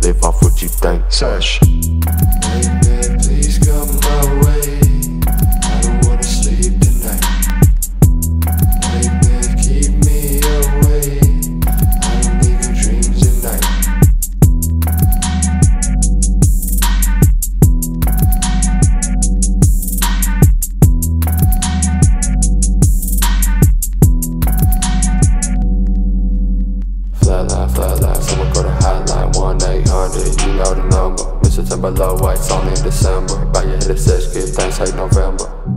live off what you think. Sesh. Hey man, please come my way. I don't wanna sleep tonight. Hey man, keep me away. I don't need your dreams tonight. Flatline, someone call the hotline 1-800, you know the number. Mr. Timberlow, whites on in December. Bow your head to sex, give thanks like November.